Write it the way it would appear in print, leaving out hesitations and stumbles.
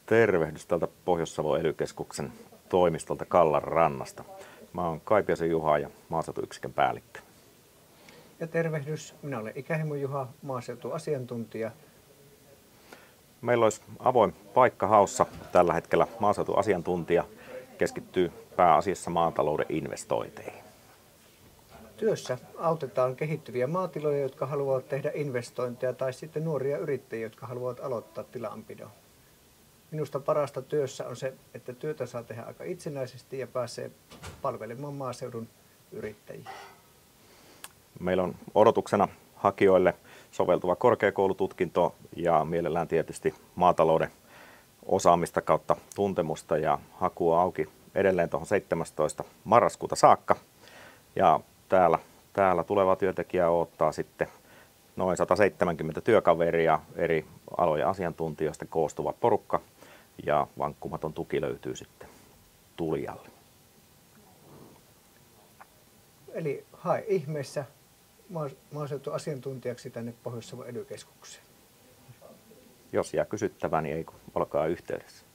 Tervehdys täältä Pohjois-Savon ely-keskuksen toimistolta Kallanrannasta. Mä oon Kaipiaisen Juha ja maaseutuyksikön päällikkö. Ja tervehdys, minä olen Ikähimo Juha, maaseutuasiantuntija. Meillä olisi avoin paikka haussa tällä hetkellä. Maaseutuasiantuntija keskittyy pääasiassa maatalouden investointeihin. Työssä autetaan kehittyviä maatiloja, jotka haluavat tehdä investointeja, tai sitten nuoria yrittäjiä, jotka haluavat aloittaa tilanpidon. Minusta parasta työssä on se, että työtä saa tehdä aika itsenäisesti ja pääsee palvelemaan maaseudun yrittäjiä. Meillä on odotuksena hakijoille soveltuva korkeakoulututkinto ja mielellään tietysti maatalouden osaamista kautta tuntemusta, ja haku on auki edelleen tuohon 17. marraskuuta saakka. Ja täällä tuleva työntekijä odottaa sitten noin 170 työkaveria eri alojen asiantuntijoista koostuva porukka, ja vankkumaton tuki löytyy sitten tulijalle. Eli hae ihmeessä maaseutuasiantuntijaksi tänne Pohjois-Savon ely-keskukseen. Jos jää kysyttävää, niin ei kun olkaa yhteydessä.